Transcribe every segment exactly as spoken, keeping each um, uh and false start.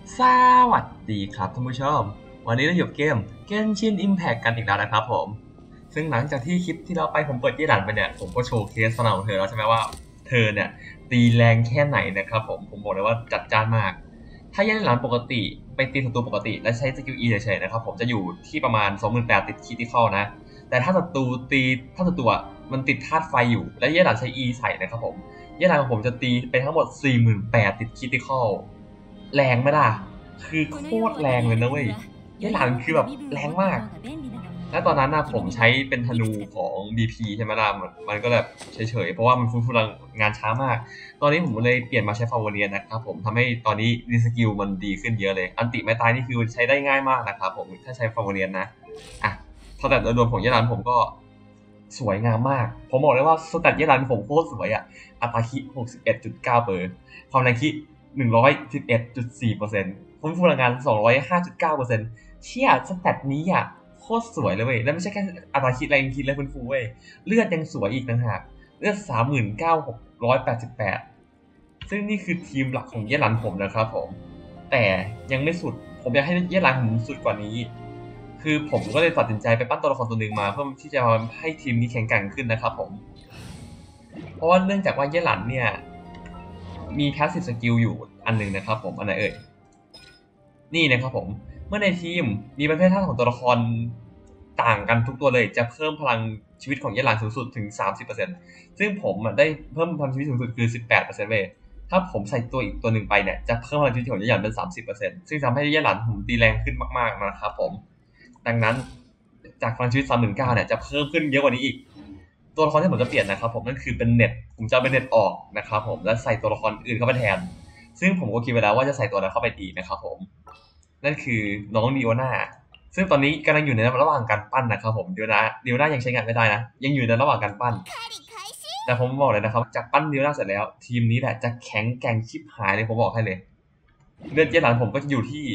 สวัสดีครับท่านผู้ชมวันนี้เราอยู่เกม Genshin Impact กันอีกแล้วนะครับผมซึ่งหลังจากที่คลิปที่เราไปผมเปิดยี่หลันไปเนี่ยผมก็โชว์เคสสนของเธอแล้วใช่ไหมว่าเธอเนี่ยตีแรงแค่ไหนนะครับผมผมบอกเลยว่าจัดจ้านมากถ้ายี่หลันปกติไปตีศัตรูปกติและใช้สกิล E เฉยๆนะครับผมจะอยู่ที่ประมาณ สองหมื่นแปดพัน ติดคริติคอลนะแต่ถ้าศัตรูตีถ้าศัตรูมันติดธาตุไฟอยู่และยี่หลันใช้ E ใส่นะครับผมยี่หลันของผมจะตีไปทั้งหมด สี่หมื่นแปดพัน ติดคริติคอลแรงไหมล่ะคือโคตรแรงเลยนะเว้ยยี่หลันคือแบบแรงมากแล้วตอนนั้นนะผมใช้เป็นธนูของ บี พี ใช่ไหมล่ะมันก็แบบเฉยๆเพราะว่ามันฟื้นฟูพลังงานช้ามากตอนนี้ผมเลยเปลี่ยนมาใช้ฟาวเรียนนะครับผมทำให้ตอนนี้รีสกิลมันดีขึ้นเยอะเลยอันติไม่ตายนี่คือใช้ได้ง่ายมากนะครับผมถ้าใช้ฟาวเรียนนะอ่ะสแตทโดยรวมของยี่หลันผมก็สวยงามมากผมบอกเลยว่าสแตทยี่หลันผมโคตรสวยอ่ะอัตราคิ หกสิบเอ็ดจุดเก้าเปอร์ความแรงคิ หนึ่งร้อยสิบเอ็ดจุดสี่เปอร์เซ็นต์ ฟื้นฟูพลังงาน สองร้อยห้าจุดเก้าเปอร์เซ็นต์ เชี่ยสแตทนี้อ่ะโคตรสวยเลยเว้ยแล้วไม่ใช่แค่อัตราคิดแรงคิดและฟื้นฟูเว้ยเลือดยังสวยอีกต่างหากเลือด สามหมื่นเก้าพันหกร้อยแปดสิบแปด ซึ่งนี่คือทีมหลักของเยหลันผมนะครับผมแต่ยังไม่สุดผมอยากให้เยหลันผมสุดกว่านี้คือผมก็เลยตัดสินใจไปปั้นตัวละครตัวหนึ่งมาเพื่อที่จะให้ทีมนี้แข็งแกร่งขึ้นนะครับผมเพราะว่าเนื่องจากว่าเยหลันเนี่ยมีแพสซีฟสกิลอยู่อันหนึ่งนะครับผมอันไหนเอ่ยนี่นะครับผมเมื่อในทีมมีประเภทธาตุของตัวละครต่างกันทุกตัวเลยจะเพิ่มพลังชีวิตของเยหลันสูงสุดถึง สามสิบเปอร์เซ็นต์ ซึ่งผมได้เพิ่มพลังชีวิตสูงสุดคือ สิบแปดเปอร์เซ็นต์ เว้ยถ้าผมใส่ตัวอีกตัวหนึ่งไปเนี่ยจะเพิ่มพลังชีวิตของเยหลันเป็น สามสิบเปอร์เซ็นต์ ซึ่งทำให้เยหลันผมตีแรงขึ้นมากๆนะครับผมดังนั้นจากพลังชีวิต สามหมื่นเก้าพัน เนี่ยจะเพิ่มขึ้นเยอะกว่านี้อีกตัวละครที่ผมจะเปลี่ยนนะครับผมนั่นคือเป็นเน็ตผมจะเอาเป็นเน็ตออกนะครับผมแล้วใส่ตัวละครอื่นเข้าไปแทนซึ่งผมก็คิดไว้แล้วว่าจะใส่ตัวนั้นเข้าไปดีนะครับผมนั่นคือน้องดิโอนาซึ่งตอนนี้กำลังอยู่ในระหว่างการปั้นนะครับผมดิโอนาดิโอนายังใช้งานไม่ได้นะยังอยู่ในระหว่างการปั้นแต่ผมบอกเลยนะครับจากปั้นดิโอนาเสร็จแล้วทีมนี้แหละจะแข็งแกร่งชิบหายเลยผมบอกให้เลยเลือดเยี่ยหลังผมก็จะอยู่ที่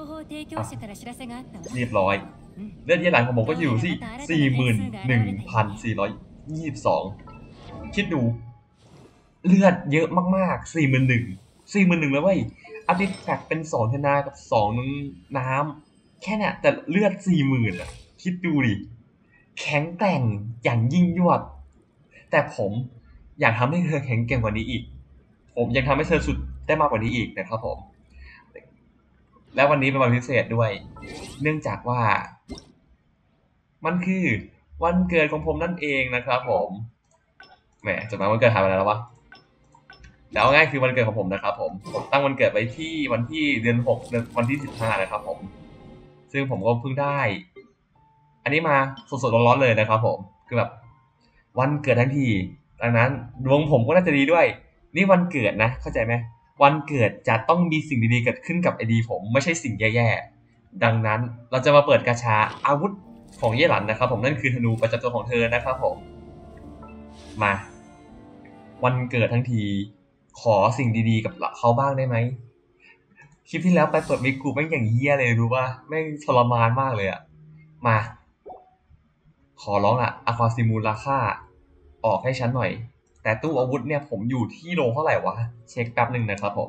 เรียบร้อยเลือดเยี่ยหลังของผมก็อยู่ที่ สี่หมื่นหนึ่งพันสี่ร้อยยี่สิบสอง คิดดูเลือดเยอะมากๆ สี่หมื่นหนึ่ง สี่หมื่นหนึ่งแล้วเว้ยอาร์ติแฟกต์เป็นสองธนากับสองน้ำแค่นี้แต่เลือด สี่หมื่น อ่ะคิดดูดิแข็งแกร่งอย่างยิ่งยวดแต่ผมอยากทำให้เธอแข็งแกร่งกว่านี้อีกผมยังทำให้เธอสุดได้มากกว่านี้อีกนะครับผมและวันนี้เป็นวันพิเศษด้วยเนื่องจากว่ามันคือวันเกิดของผมนั่นเองนะครับผมแหมจดหมายวันเกิดหายไปแล้ววะแต่เอาง่ายคือวันเกิดของผมนะครับผมผมตั้งวันเกิดไว้ที่วันที่เดือนหกเดือนวันที่สิบห้านะครับผมซึ่งผมก็เพิ่งได้อันนี้มาสดๆร้อนๆเลยนะครับผมคือแบบวันเกิดทั้งทีดังนั้นดวงผมก็น่าจะดีด้วยนี่วันเกิดนะเข้าใจไหมวันเกิดจะต้องมีสิ่งดีๆเกิดขึ้นกับไอดีผมไม่ใช่สิ่งแย่ๆดังนั้นเราจะมาเปิดกาชาอาวุธของเย่หลันนะครับผมนั่นคือธนูประจำตัวของเธอนะครับผมมาวันเกิดทั้งทีขอสิ่งดีๆกับเขาบ้างได้ไหมคลิปที่แล้วไปเปิดมิกูแม่งอย่างเฮี้ยเลยรู้ป่ะแม่งทรมานมากเลยอะมาขอร้องอะอะควาซิมูลค่าออกให้ฉันหน่อยแต่ตู้อาวุธเนี่ยผมอยู่ที่โลเท่าไหร่วะเช็คแป๊บหนึ่งนะครับผม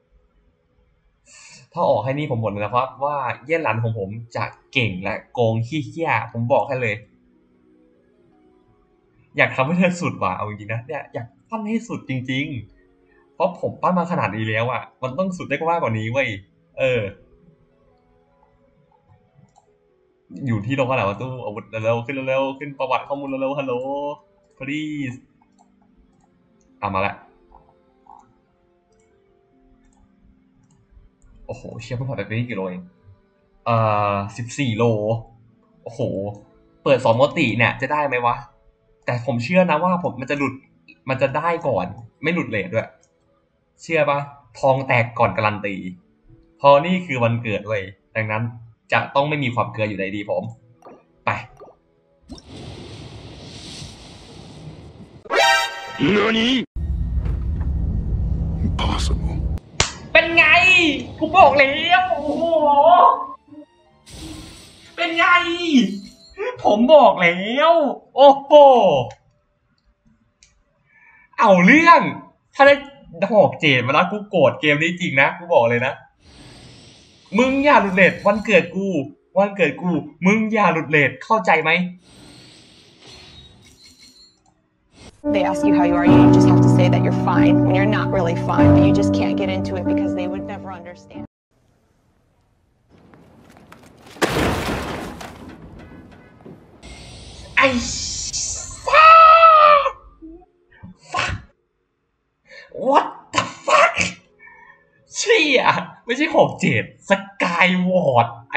ถ้าออกให้นี่ผมบอกเลยนะครับว่าเย่หลันของผมจะเก่งและโกงขี้เหี้ยผมบอกให้เลยอยากทำให้เธอสุดว่ะเอาจริงๆนะเนี่ยอยากปั้นให้สุดจริงๆเพราะผมปั้นมาขนาดนี้แล้วอ่ะมันต้องสุดได้มากกว่านี้เว้ยเอออยู่ที่โรงกระดาษตู้อาวุธเร็วๆขึ้นเร็วๆขึ้นประวัติข้อมูลเร็วๆฮัลโหล please อ่ะมาละโอ้โหเชี่ยเพิ่งผ่านไปไม่กี่โลเองเอ่อสิบสี่โลโอ้โหเปิดสองมติเนี่ยจะได้ไหมวะแต่ผมเชื่อนะว่าผมมันจะหลุดมันจะได้ก่อนไม่หลุดเลทด้วยเชื่อปะทองแตกก่อนการันตีพอนี่คือวันเกิดเว้ยดังนั้นจะต้องไม่มีความเกลืออยู่ในดีผมไป何 Impossible เป็นไงกูบอกแล้วโอ้โหเป็นไงผมบอกแล้วโอ้โหเอาเรื่องถ้าได้หอกเจดมาแล้วกูโกรธเกมนี้จริงนะกูบอกเลยนะมึงอย่าหลุดเลทวันเกิดกูวันเกิดกูมึงอย่าหลุดเลทเข้าใจไหม They ask you how you are, you just have to say that you're fine when you're not really fine, but you just can't get into it because they would never understand. I fuck fuck what the fuck เชี่ยไม่ใช่หกเจ็ดสกายวอร์ดไอ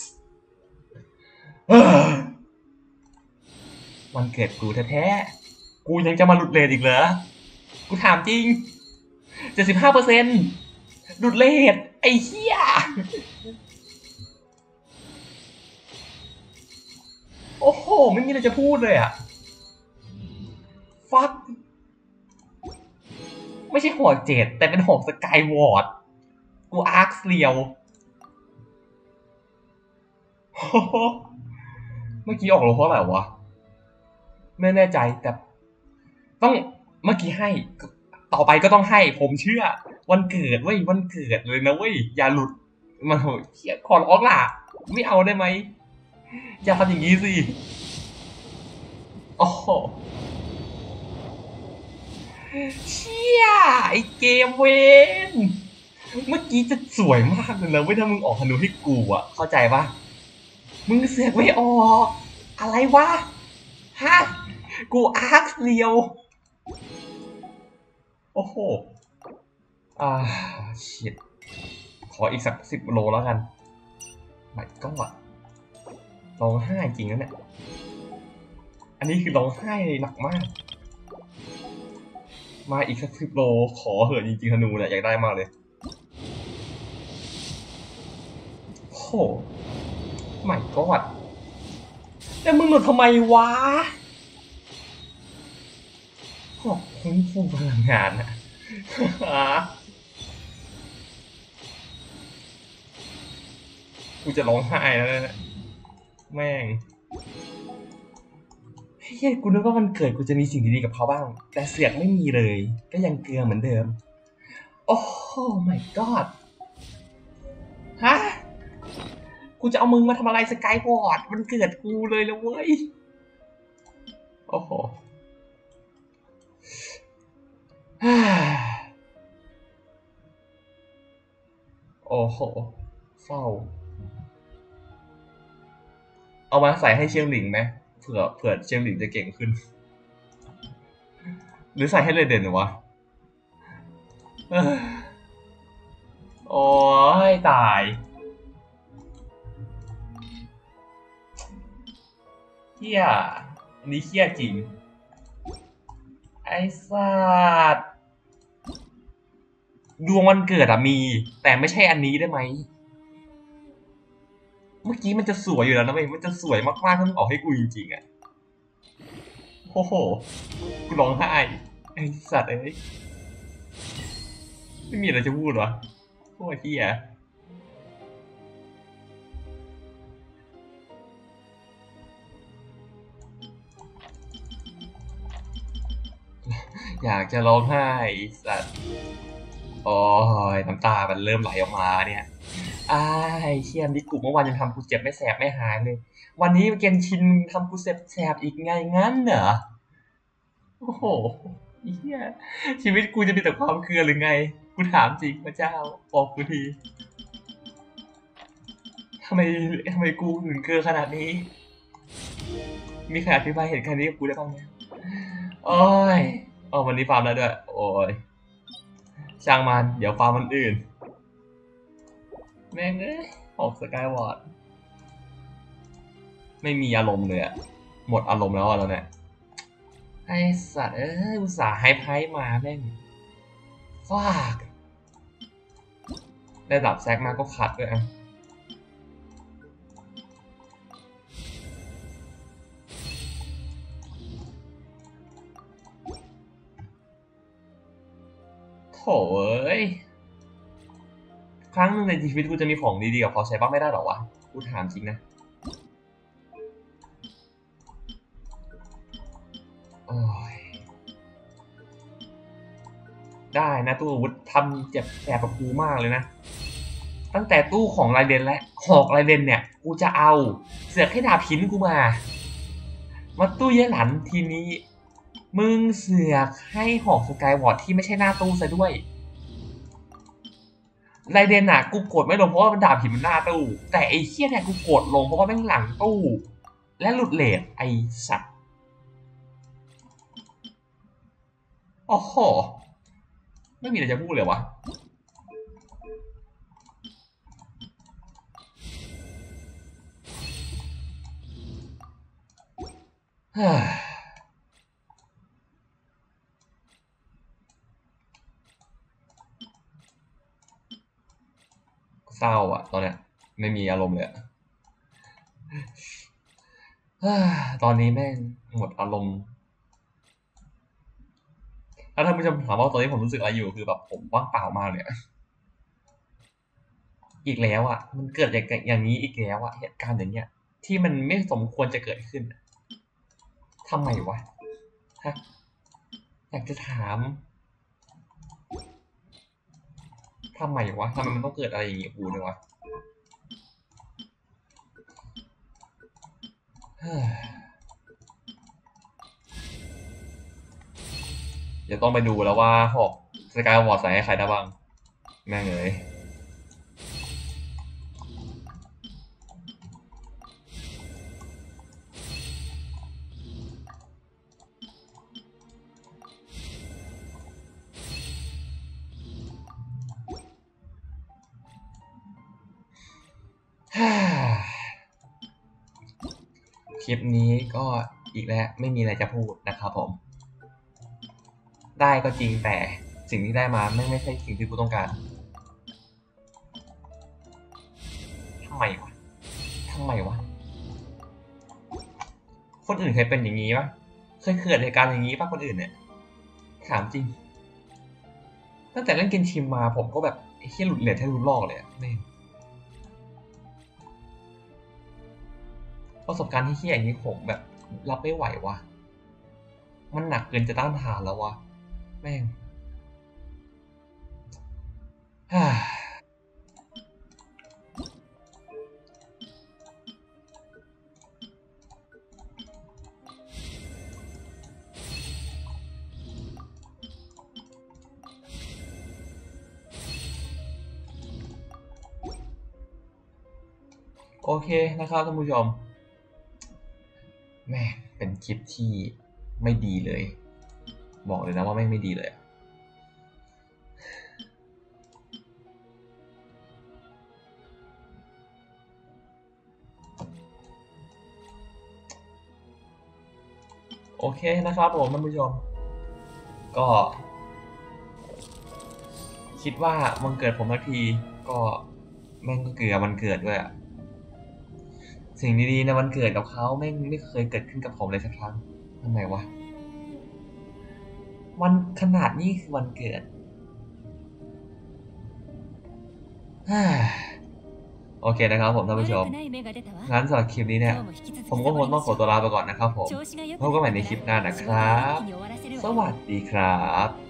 วันเกิดกูแท้ๆกูยังจะมาหลุดเลทอีกเหรอกูถามจริงเจ็ดสิบห้าเปอร์เซ็นต์หลุดเลทไอ้เหี้ยโอ้โหไม่มีอะไรจะพูดเลยอะฟักไม่ใช่หัวเจ็ดแต่เป็นหกสกายวอร์ดกูอาร์คเรียวเมื่อกี้ออกลงเพราะอะไรวะไม่แน่ใจแต่ต้องเมื่อกี้ให้ต่อไปก็ต้องให้ผมเชื่อวันเกิดเว้ยวันเกิดเลยนะเว้ยอย่าหลุดมาโหเชี่ยขอร้องล่ะไม่เอาได้ไหมอย่าทำอย่างนี้สิโอ้โหเชี่ยไอเกมเวนเมื่อกี้จะสวยมากเลยนะเว้ยถ้ามึงออกธนูให้กูอะเข้าใจปะมึงเสือกไม่ออกอะไรวะฮะกูอาร์คเรียวโอ้โหอ่าชิตขออีกสักสิบโลแล้วกันไม่ก็ว่ะร้องไห้จริงนะเนี่ยอันนี้คือร้องไห้หนักมากมาอีกสักสิบโลขอเหอะจริงๆธนูเนี่ยอยากได้มากเลยโอ้โหไม่ก็ว่ะแต่มึงหลุดทำไมวะขอบคุณฟูพลังงานนะกูจะร้องไห้แล้วนะแม่งเฮ้ยกูนึกว่าวันเกิดกูจะมีสิ่งดีๆกับเขาบ้างแต่เสือกไม่มีเลยก็ยังเกลือเหมือนเดิมโอ้ my god ฮะกูจะเอามึงมาทำอะไรสกายวอร์ดมันเกิดกูเลยแล้วเว้ยโอ้โหโอ้โหเศร้าเอามาใส่ให้เชียงหลิงไหมเผื่อเผื่อเชียงหลิงจะเก่งขึ้นหรือใส่ให้เลยเด่นหรอวะโอ้ยตายเฮียอันนี้เฮียจริงไอ้สัตว์ดวงวันเกิดอะมีแต่ไม่ใช่อันนี้ได้ไหมเมื่อกี้มันจะสวยอยู่แล้วนะเว้ยมันจะสวยมากๆถ้ามันออกให้กูจริงๆอะโอ้โหกูร้องไห้ไอ้สัตว์เอ้ยไม่มีอะไรจะพูดวะโคตรเฮียอยากจะร้องไห้สัตว์โอ้ยน้ำตามันเริ่มไหลออกมาเนี่ยอ้ายเชียนดิกุเมื่อวานยังทำกูเจ็บไม่แสบไม่หายเลยวันนี้เกนชินทำกูเจ็บแสบอีกไงงั้นเหรอโอ้โหเฮียชีวิตกูจะมีแต่ความเกลือหรือไงกูถามจริงพระเจ้าบอกกูทีทำไมทำไมกูถึงเกลือขนาดนี้มีใครอธิบายเหตุการณ์นี้กับกูได้บ้างไหมโอ้ยอ๋อวันนี้ฟาร์มแล้วด้วยโอ้ยช่างมันเดี๋ยวฟาร์มมันอื่นแม่งเอ้ยออกสกายวอร์ดไม่มีอารมณ์เลยอะหมดอารมณ์แล้วอะแล้วเนี่ยไอสัตว์เอ้ยอุตส่าห์ไฮไพร์มาแม่งฟากได้ดับแซกมาก็ขัดด้วยอะโถ่เอ้ยครั้งนึงในชีวิตกูจะมีของดีๆกับเขาใช้บ้างไม่ได้หรอวะกูถามจริงนะโอ้ยได้นะตู้อาวุธทำเจ็บแสบกับกูมากเลยนะถ้ตั้งแต่ตู้ของไรเดนและหอกไรเดนเนี่ยกูจะเอาเสือกให้ดาบหินกูมามาตู้เยหลันทีนี้มึงเสือกให้หอกสกายวอร์ดที่ไม่ใช่หน้าตู้ซะด้วยไรเดนอ่ะกูกดไม่ลงเพราะว่ามันดาบหินมันหน้าตู้แต่ไอ้เหี้ยเนี่ยกูกดลงเพราะว่าแม่งหลังตู้และหลุดเลทไอ้สัตว์โอ้โหไม่มีอะไรจะพูดเลยวะเศร้าอ่ะตอนเนี้ยไม่มีอารมณ์เลยตอนนี้แม่งหมดอารมณ์ถ้าท่านผู้ชมถามว่าตอนนี้ผมรู้สึกอะไรอยู่คือแบบผมว่างเปล่ามากเลยอีกแล้วอ่ะมันเกิดอย่างอย่างนี้อีกแล้วอ่ะเหตุการณ์อย่างเงี้ยที่มันไม่สมควรจะเกิดขึ้นทำไมวะฮะอยากจะถามทำไมวะทำไมมันต้องเกิดอะไรอย่างงี้กูเนี่ยวะเดี๋ยวต้องไปดูแล้วว่าหอกสกายวอร์ดใส่ให้ใครได้บ้างแม่งเลยคลิปนี้ก็อีกแล้วไม่มีอะไรจะพูดนะครับผมได้ก็จริงแต่สิ่งที่ได้มาไม่ไม่ใช่สิ่งที่กูต้องการทำไมวะทำไมวะคนอื่นเคยเป็นอย่างนี้ปะเคยเกิดเหตุการณ์อย่างนี้ปะคนอื่นเนี่ยถามจริงตั้งแต่เล่นเกมชิมมาผมก็แบบไอ้เหี้ยหลุดเหรียญแทบหลุดลอกเลยอะนี่ประสบการณ์ที่เหี้ยอย่างนี้ผมแบบรับไม่ไหววะมันหนักเกินจะต้านทานแล้ววะแม่งโอเคนะครับท่านผู้ชมแม่งเป็นคลิปที่ไม่ดีเลยบอกเลยนะว่าแม่งไม่ดีเลยโอเคนะครับผมท่านผู้ชมก็คิดว่าวันเกิดผมทักทีก็แม่งก็เกลือวันเกิดด้วยอะสิ่งดีๆในวันเกิดกับเขาแม่งไม่เคยเกิดขึ้นกับผมเลยสักครั้งทำไมวะวันขนาดนี้คือวันเกิดโอเคนะครับผมท่านผู้ชมงั้นสำหรับคลิปนี้เนี่ยผมก็คงต้องขอตัวลาไปก่อนนะครับผมพบกันใหม่ในคลิปหน้านะครับสวัสดีครับ